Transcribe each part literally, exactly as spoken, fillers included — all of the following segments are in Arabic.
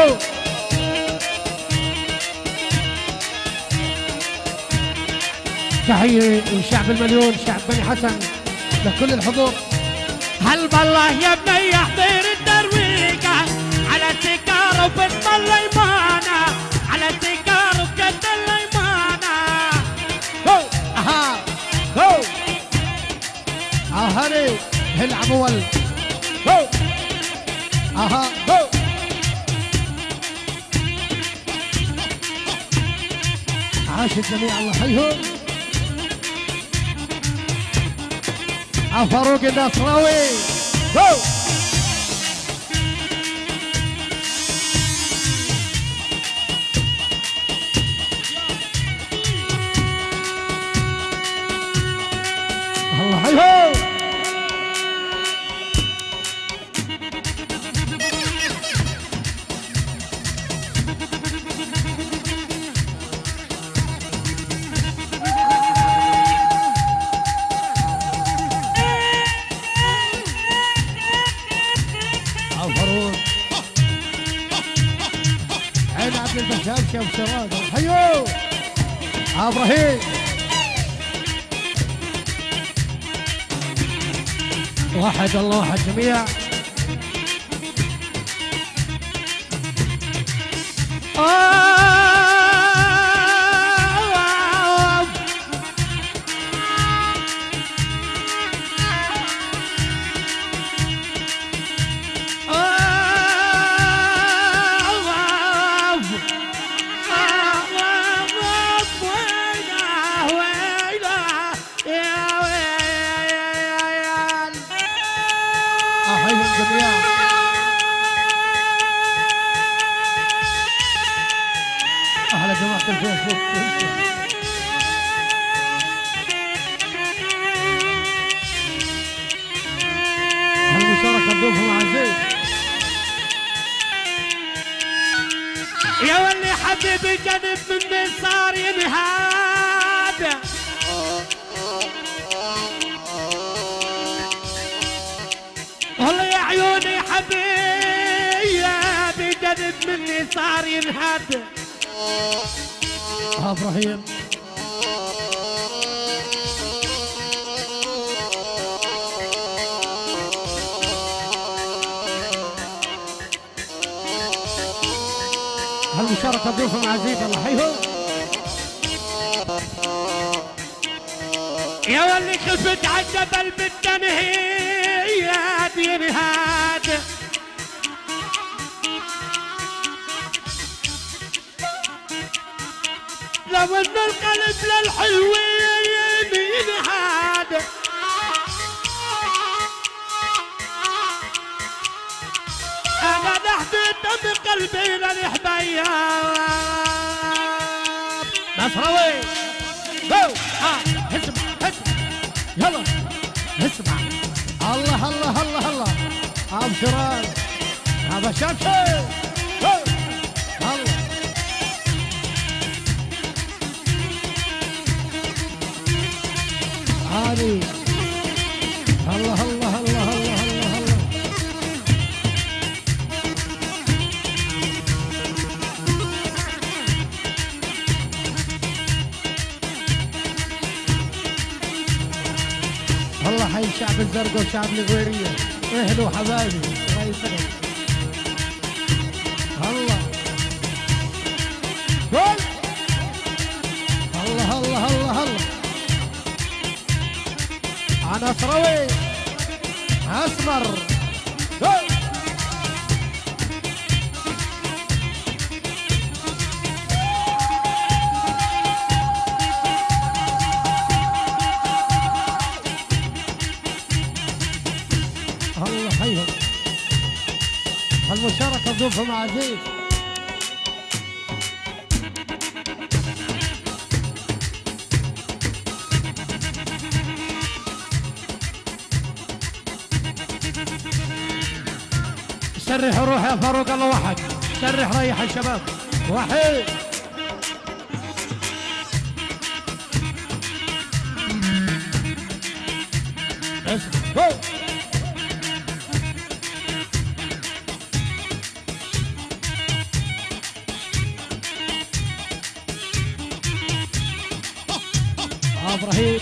هو تحية لشعب المليون، شعب بني حسن، لكل الحضور. هل بالله يا بني يحضر الدرويقة على سكر وبنت الليمانة، على سكر وبنت الليمانة. هو اها هو اهري العب اول هو اها هو عاش الجميع الله يحييهم. فاروق النصراوي هو الله يحييهم. البشاشة وسراد حيو ابراهيم. واحد الله واحد جميع. على جماعة الفيسبوك المشاركة تضيفهم عزيز. يا ولي حبيبي جنب مني صار ينهاد، والله يا عيوني حبيبي جنب مني صار ينهاد. ابراهيم هالمشاركة ضيوفهم عزيز الله يحييهم. يا ولي خفت عالجبل بالتنهيد ينهاد، لو ان القلب للحلوين ينهاد. انا نحدد دم قلبي للحبايب. نصراوي هو ها اسمع اسمع يلا اسمع. الله الله الله الله ابشران ابا شمشي هو الله علي الله الله الله الله الله الله. الله حي الشعب الزرقاء وشعب الغويرية، اهلوا حبايبي الله يسلمك. الله قول الله الله الله الله. نصراوي اسمر قول الله حيهم. المشاركة ضيوفهم عزيز. سرح روح يا فاروق الله واحد، سرح ريح الشباب واحد. بس هو ابراهيم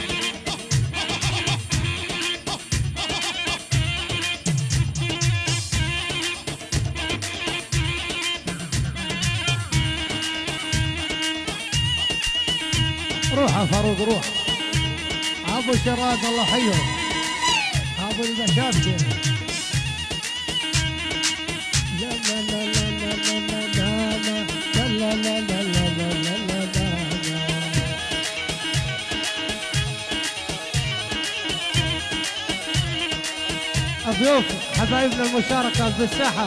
روح يا فاروق روح. ابو شراد الله حيه. ابو المشابكه. لا لا لا لا لا لا لا لا لا لا لا لا لا لا لا. الضيوف حبايبنا المشاركه في الساحه.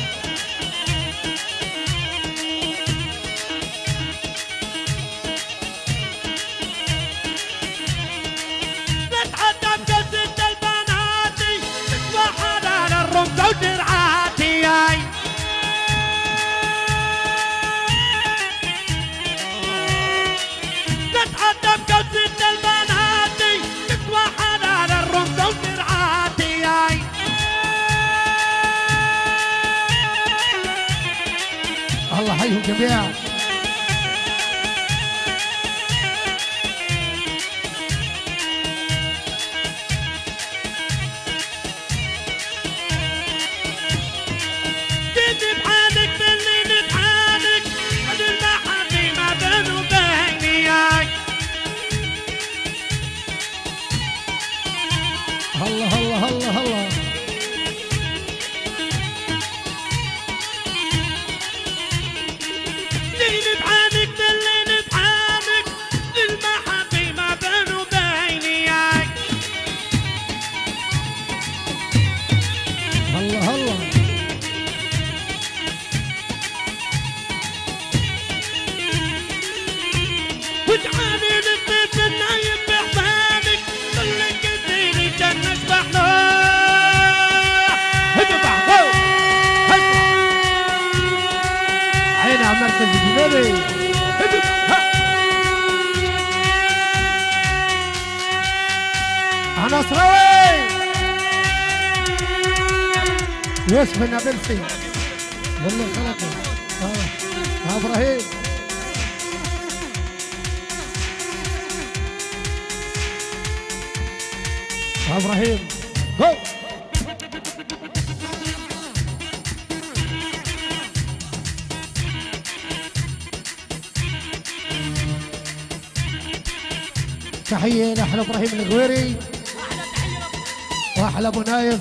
الله حيهم جميعا. الله الله الله الله. الله الله. وتعاني للطيف النايم بحبابك كلك تديني جنة بحنا هدو بحنا عينها مركز الجنوبي. هدو نصراوي يوسف النابلسي والله خلقه. اه ابراهيم ابراهيم جو. تحيه لاحلى ابراهيم الغويري واحلى ابو نايف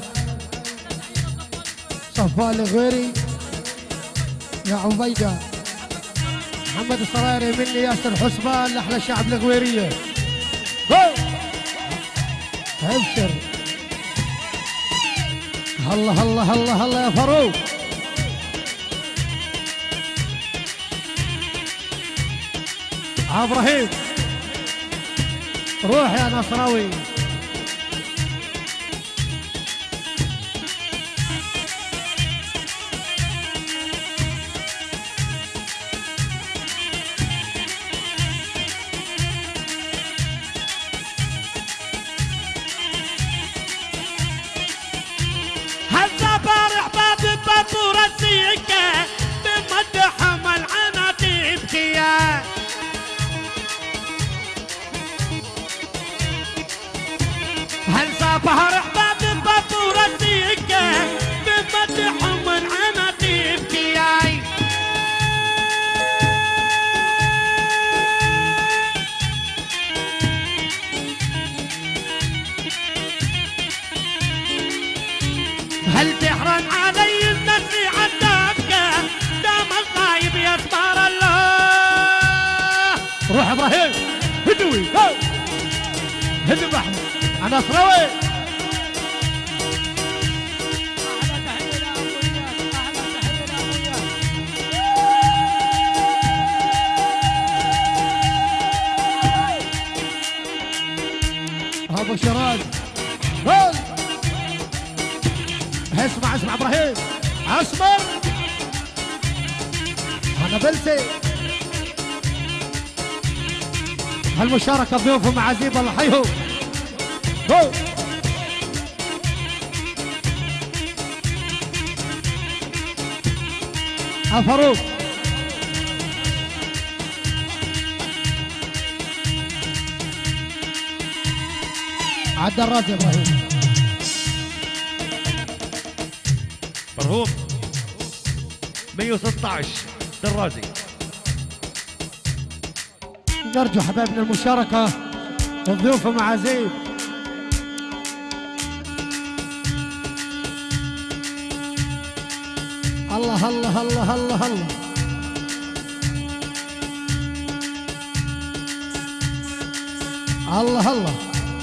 صفوان الغويري يا عبيده. محمد الصرايري مني ياسر حسبان لاحلى الشعب الغويريه. جو ابشر. الله الله الله الله يا فاروق. ابراهيم روح يا نصراوي. هل صبر احباب بابورة السكة بمدحهم والعنا تبكي. هل تحرن علي النسي عذابك دام الغايب يصبر الله. روح ابراهيم هدوي هدو بحمد انا نصراوي. ابو شراد جول. اسمع اسمع ابراهيم اسمر انا بلسي. هالمشاركه ضيوفهم عزيز الله حيهم. جو فاروق عبد الرازي ابراهيم مرهوب مية وستة عشر دراجي. نرجو حبايبنا المشاركة والضيوف ومعازيم. الله الله الله الله الله الله الله.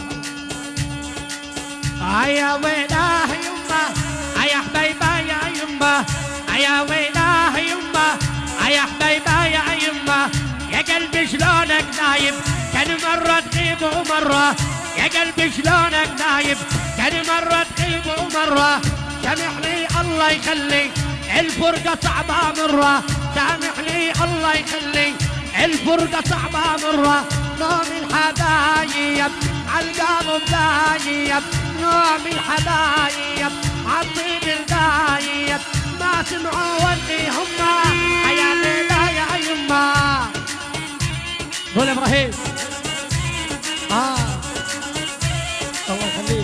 يا ويلاه يمه يا حبيبه يا يمه يا ويلاه يمه يا حبيبه يا يمه يا قلبي شلونك نايم كان مرة تغيب ومرة يا قلبي شلونك نايم كان مرة تغيب ومرة سامحني الله يخلي الفرقة صعبة مرة سامحني الله يخلي الفرقة صعبة مرة نوم الحبايب عالقلب دايب نوم الحبايب عالطيب الدايب ما سمعوا واللي هما يا ليلى يا يما. قول ابراهيم. اه الله يخليك.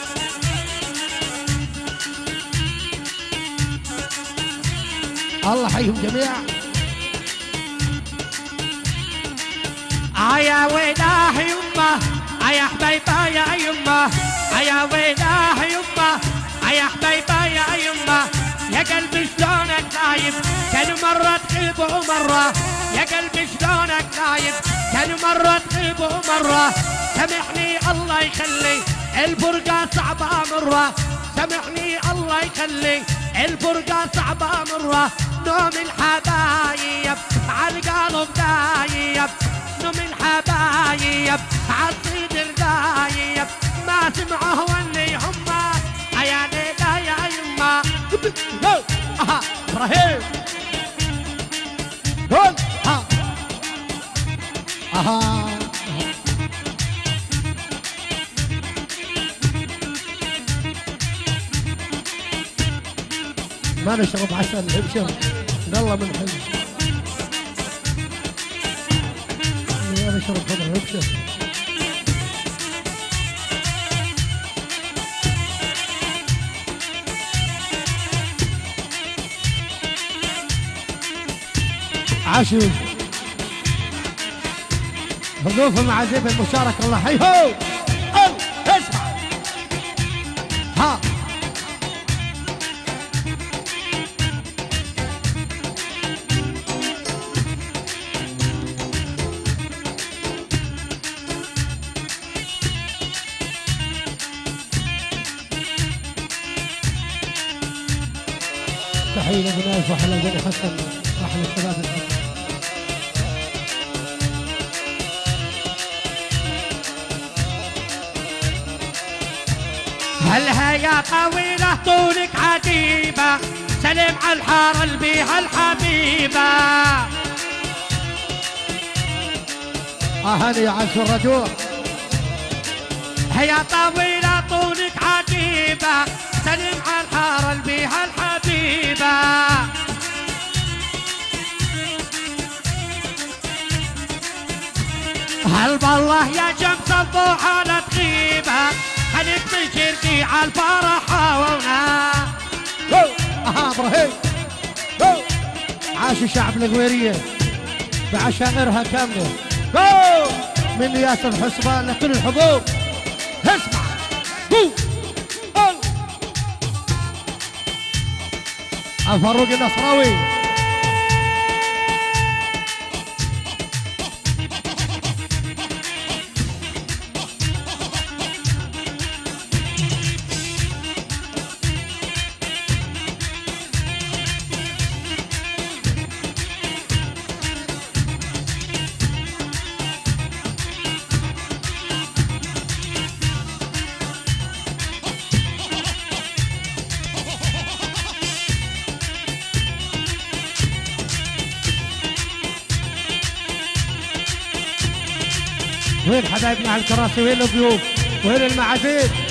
الله يحييهم جميعا. يا ويلاه يمه يا حبيبه يا يمه يا ويلاه يمه يا حبيبه يا يمه يا قلبي شلونك نايم كان مرة تغيب ومرة يا قلبي شلونك نايم كان مرة تغيب ومرة سامحني الله يخلي الفرقة صعبة مرة سامحني الله يخلي الفرقة صعبة مرة نوم الحبايب عالقلب دايب نوم الحبايب عالصدر دايب ما سمعوه واللي هما يا ليلى يا يما. اها ابراهيم قول. ها اها ما نشرب عسل ابشر يلا من حلو ما نشرب خضر ابشر. عاشوا ضيوف معازيم المشاركة الله يحييهم. اسمع ها تحية لابو نايف واحلى بني حسن واحلى الشباب الحسن. هلها يا طويلة طولك عجيبة سلم على الحارة اللي بيها الحبيبة. اهني يا عز الرجوع. هيا طويلة طولك عجيبة سلم على الحارة اللي بيها الحبيبة. هل بالله يا شمس الضحى لا تغيبة خليك تشرقي على الفرح ونا. اها ابراهيم عاشوا شعب القويرية بعشائرها كاملة من ياسر حسبان لكل الحضور. اسمع الفاروق النصراوي. وين حبايبنا على الكراسي؟ وين الضيوف؟ وين المعازيم؟